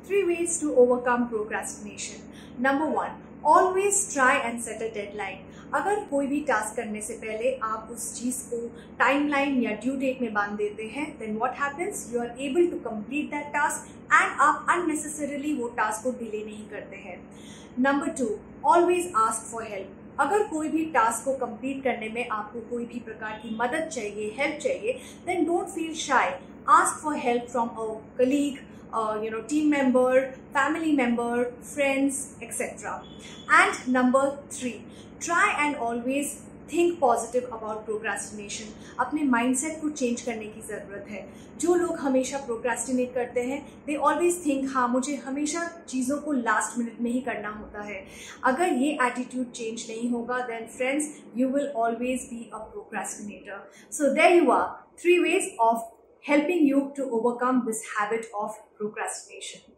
3 ways to overcome procrastination. Number 1, always try and set a deadline. अगर कोई भी task करने से पहले आप उस चीज को टाइमलाइन या ड्यू डेट में बांध देते हैं, then what happens? You are able to complete that task and आप unnecessarily वो टास्क को डिले नहीं करते हैं. Number 2, always ask for help. अगर कोई भी टास्क को कंप्लीट करने में आपको कोई भी प्रकार की मदद चाहिए, हेल्प चाहिए, then don't feel shy. Ask for help from a colleague, team member, family member, friends, etc. And number 3, try and always think positive about procrastination. अपने माइंडसेट को चेंज करने की ज़रूरत है. जो लोग हमेशा प्रोक्रेस्टिनेट करते हैं, they always think हाँ मुझे हमेशा चीज़ों को लास्ट मिनट में ही करना होता है. अगर ये एटीट्यूड चेंज नहीं होगा, then friends, you will always be a procrastinator. So there you are, 3 ways of helping you to overcome this habit of procrastination.